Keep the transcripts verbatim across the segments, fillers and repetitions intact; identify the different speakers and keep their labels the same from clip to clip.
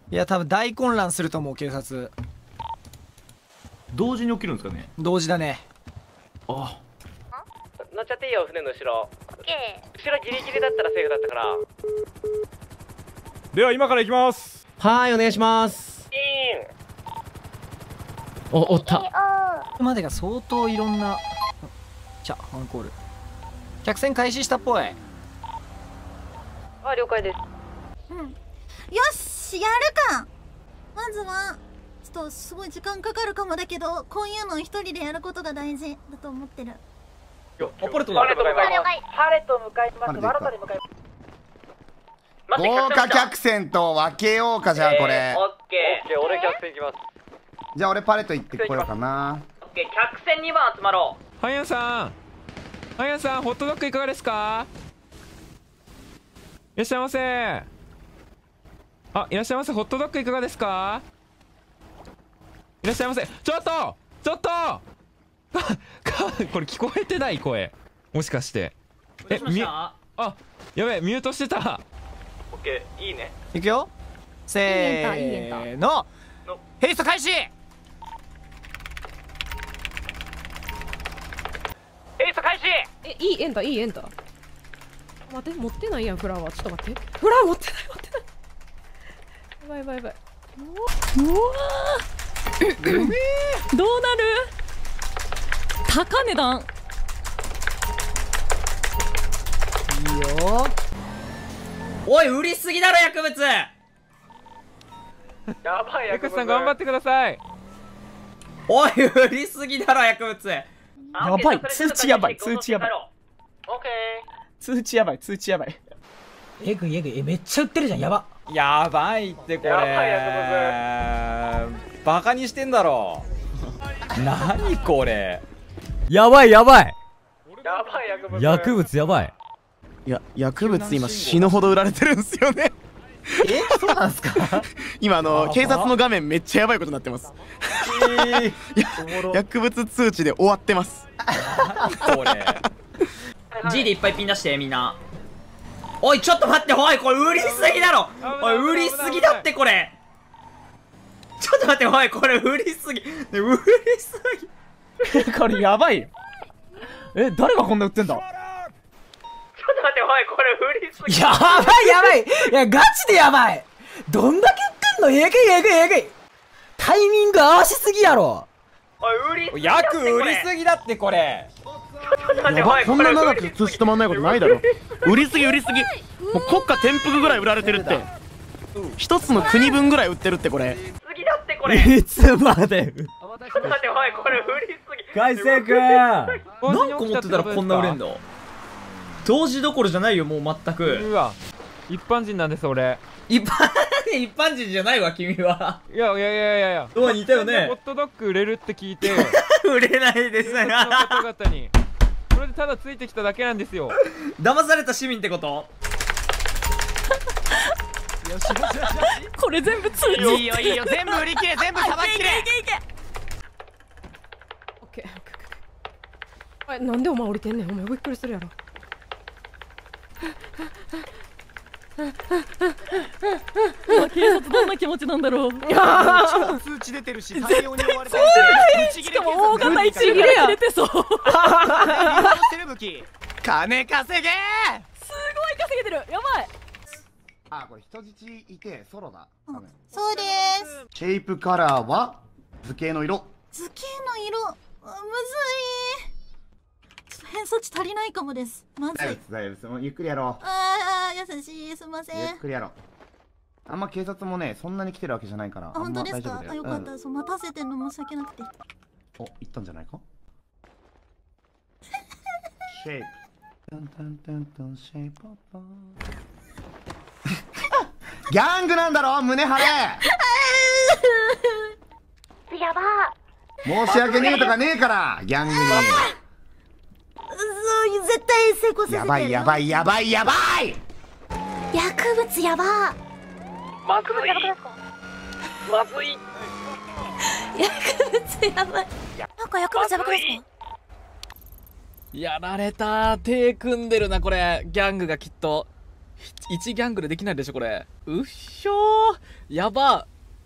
Speaker 1: いや多分大混乱すると思う警察。
Speaker 2: 同時に起きるんですかね。
Speaker 1: 同時だね。
Speaker 2: あ
Speaker 3: 乗っちゃっていいよ船の後ろ。後ろギリギリだったらセーフだったから。
Speaker 4: では今から行きます。
Speaker 5: はい、お願いします。
Speaker 3: イーン。
Speaker 5: お、おった。
Speaker 1: ここまでが相当いろんな。じゃあアンコール。客船開始したっぽい。
Speaker 3: あ、了解です。
Speaker 6: うん、よしやるか。まずはちょっとすごい時間かかるかもだけど、こういうのを一人でやることが大事だと思ってる。
Speaker 2: パレットだ。
Speaker 3: パレット向かいます。パレット向かいます。ワロタに向かいます。
Speaker 7: 豪華客船と分けようか。じゃあこれ、
Speaker 3: オッケー。俺客船行きます。
Speaker 7: じゃあ俺パレット行ってこようかな。
Speaker 3: オッケー、客船にばん集まろう。
Speaker 4: ハヤンさん、ハヤンさん、ホットドッグいかがですか。いらっしゃいませ。あ、いらっしゃいませ。ホットドッグいかがですか。いらっしゃいませ。ちょっとちょっとこれ聞こえてない声、もしかして。え、みあ、やべえ、ミュートしてた。
Speaker 3: オッケー、いいね。
Speaker 1: いくよ。せーの。ヘイスト開始。
Speaker 3: ヘイスト開始。
Speaker 8: え、いいエンタいいエンタ。待って、持ってないやんフラワー。ちょっと待って、フラワー持ってない持ってない。やばいやばいやばい。うわーどうなる。高値段
Speaker 1: いいよ。
Speaker 9: おい、売りすぎだろ薬物。
Speaker 3: やばい、
Speaker 4: エクスさん頑張ってください。
Speaker 9: おい、売りすぎだろ薬物。
Speaker 1: やばい、通知やばい、通知やばい。
Speaker 3: オッケ
Speaker 1: 通知やばい、通知やばい。
Speaker 9: えぐいえぐい。え、めっちゃ売ってるじゃん。やば。
Speaker 4: やばいってこれ。
Speaker 3: やばい薬
Speaker 4: バカにしてんだろ。何これ。
Speaker 5: やばいやばい。
Speaker 3: ー。やばい薬物。
Speaker 5: 薬物やばい。
Speaker 7: いや薬物今死ぬほど売られてるんですよね。
Speaker 9: え、そうなんすか。
Speaker 7: 今あの警察の画面めっちゃやばいことになってます。薬物通知で終わってます。
Speaker 4: これ
Speaker 9: G でいっぱいピン出してみんな。おい、ちょっと待って。おい、これ売りすぎだろ。おい、売りすぎだってこれ。ちょっと待って。おい、これ売りすぎ。売りすぎ。
Speaker 1: これやばいよ。え、誰がこんな売ってんだ。
Speaker 3: ちょっと待って。おい、これ売りすぎ。
Speaker 9: やばいやばい。いや、ガチでやばい。どんだけ売ってんの。えぐいえぐいえぐい。タイミング合わしすぎやろ。
Speaker 3: おい、売りすぎだってこれ。
Speaker 4: 薬売りすぎだってこれ。
Speaker 7: やば、こんな長く通知止まんないことないだろ。売りすぎ売りすぎ。もう国家転覆ぐらい売られてるって。一つの国分ぐらい売ってるってこれ。
Speaker 3: すぎだってこれ。
Speaker 5: いつまで。
Speaker 3: ちょっと待って。おい、これ売りすぎ。
Speaker 5: 海星くん。
Speaker 9: 何個持ってたらこんな売れんの。同時どころじゃないよ、もう全く。
Speaker 4: うわ、一般人なんです俺。
Speaker 9: 一般一般人じゃないわ君は。
Speaker 4: いやいやいやいやいや。
Speaker 9: ドアにいたよね。
Speaker 4: ホットドッグ売れるって聞いて
Speaker 9: 売れないです
Speaker 4: その方々にそれでただついてきただけなんですよ。
Speaker 9: 騙された市民ってこと。
Speaker 8: これ全部通知。
Speaker 1: いいよいいよ、全部売り切れ、全部さばき切れ。
Speaker 8: オッケーオッケーオッケー。あれ、なんでお前降りてんねん。お前びっくりするやろ。今警察どんな気持ちなんだろう。
Speaker 1: 超通知出てるし、対応に追われてるし。
Speaker 8: しかも大型一撃で切れてそう。
Speaker 1: 金稼げ。
Speaker 8: すごい稼げてる。やばい。
Speaker 7: あ、これ人質いてソロだ。
Speaker 6: そうです。
Speaker 7: シェイプカラーは図形の色。
Speaker 6: 図形の色、あ、むずい。ちょっと偏差値足りないかもです。まずい。
Speaker 7: 大丈夫です大丈夫です。もうゆっくりやろう。
Speaker 6: あー、優しい。すいません。
Speaker 7: ゆっくりやろう。あんま警察もねそんなに来てるわけじゃないから。
Speaker 6: あ、本当ですか。あ、よかった。
Speaker 7: うん、
Speaker 6: そう、待たせてんの申し訳なくて。
Speaker 7: お、行ったんじゃないか。シェイプ。タンタンタンタンシェイパパ。ギャングなんだろ、胸張れ。
Speaker 6: やば。
Speaker 7: 申し訳ねえとかねえからギャングに。
Speaker 6: そう絶対成功させてる。
Speaker 7: やばいやばいやばいやばい。
Speaker 6: 薬物やば。
Speaker 3: まずいまずい。
Speaker 6: 薬物やばい。なんか薬物やばくないですか。
Speaker 10: やられた。手組んでるなこれ。ギャングがきっと一ギャングでできないでしょこれ。うっしょー。 やば。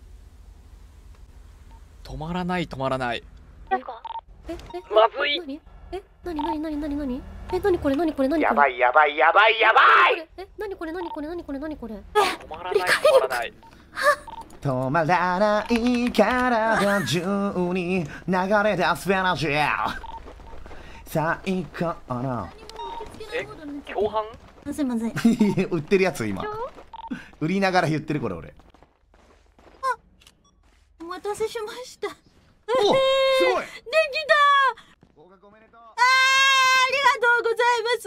Speaker 10: 止まらない止まらない。
Speaker 8: え、え、まずい。え、なになになになになに。え、なにこれなにこれなにこれ。
Speaker 3: やばいやばいやばいやばい。
Speaker 8: え、なにこれなにこれなにこれなにこれ。
Speaker 10: 止まらない止まらない。
Speaker 7: 止まらないから中に流れ出すエナジー。最高の。
Speaker 10: え、共犯？
Speaker 6: まずいまずい。
Speaker 7: 売ってるやつ今。売りながら言ってるこれ俺。
Speaker 6: あ、お待たせしました。
Speaker 7: お、すごい。でき
Speaker 6: た。合格おめでとう。あー、ありがとうございます。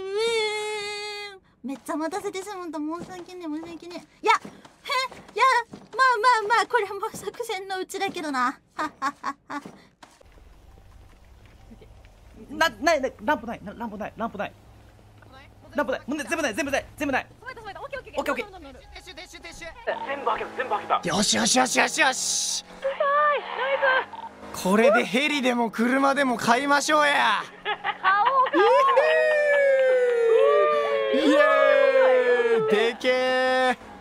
Speaker 6: めっちゃ待たせてしまった。申し訳ねえ申し訳ねえ。いや、へ、いや、まあまあまあ、これも作戦のうちだけどな。はっはっはっは。
Speaker 11: な、ない、ない、ランプない、ランプない、ランプない。ランプない、もうね全部ない、全部ない、全部ない。オッケーオッケーオッケー。
Speaker 3: 全部開けた全部開けた。
Speaker 7: よしよしよしよしよし。これでヘリでも車でも買いましょうや。イエーイ。でけー。